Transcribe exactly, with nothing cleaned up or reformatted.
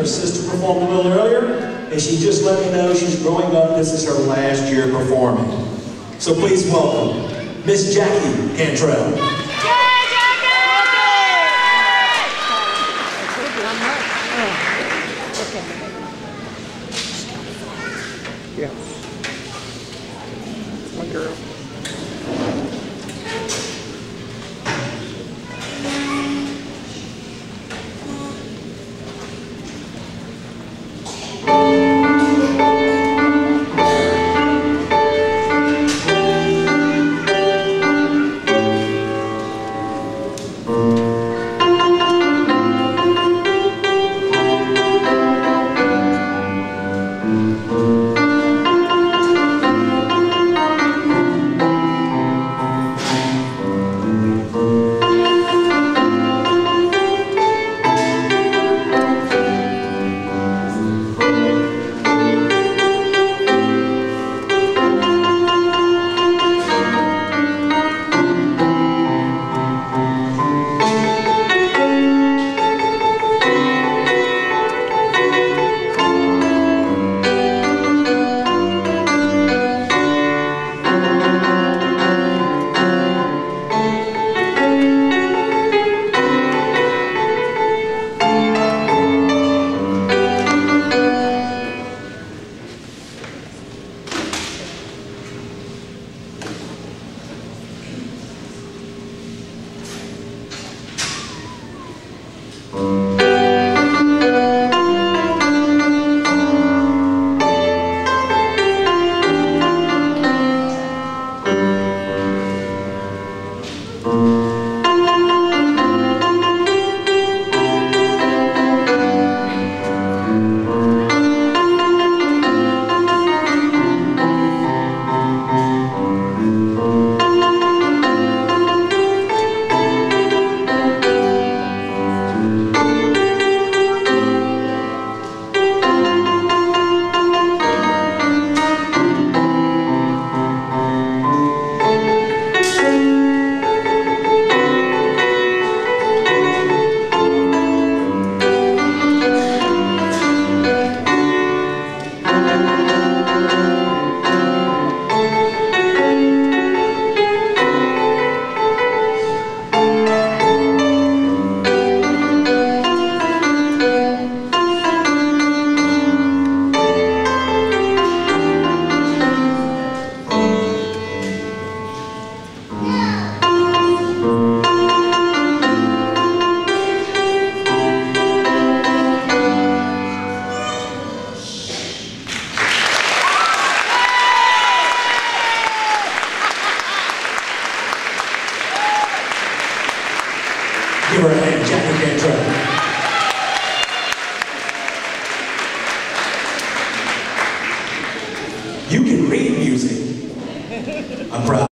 Her sister performed a little earlier, and she just let me know she's growing up. This is her last year performing. So please welcome Miss Jackie Cantrell. Yeah. My girl. Give her a hand, Jackie Cantrell. You can read music. I'm proud.